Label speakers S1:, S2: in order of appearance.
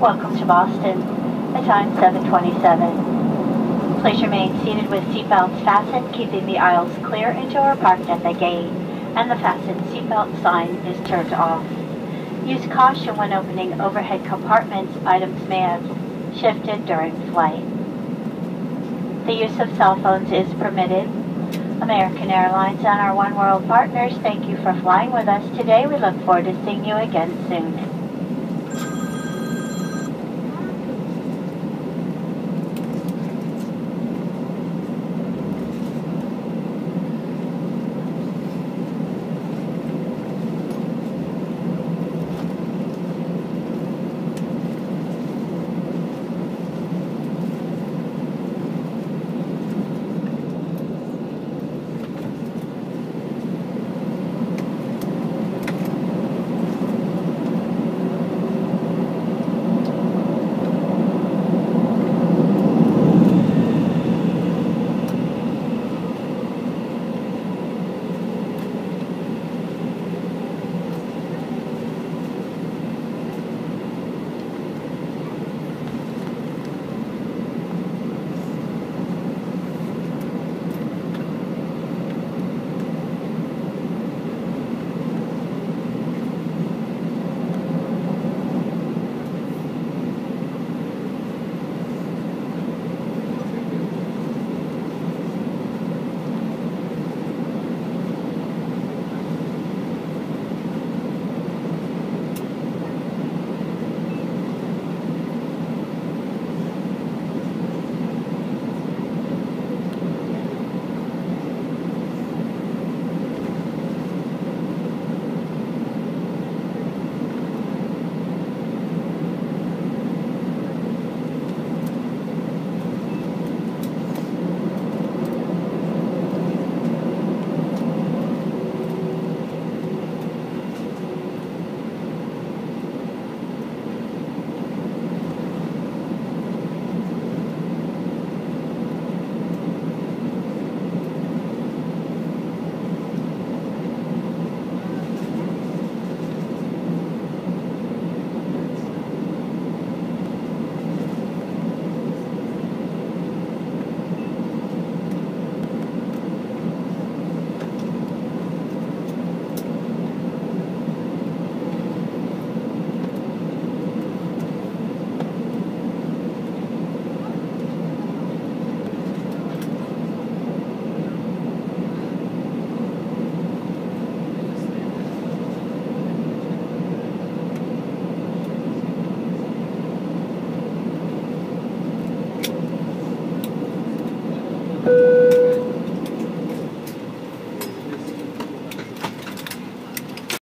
S1: Welcome to Boston. The time 7:27. Please remain seated with seatbelts fastened, keeping the aisles clear until we're parked at the gate, and the fastened seatbelt sign is turned off. Use caution when opening overhead compartments. Items may have shifted during flight. The use of cell phones is permitted. American Airlines and our One World partners, thank you for flying with us today. We look forward to seeing you again soon.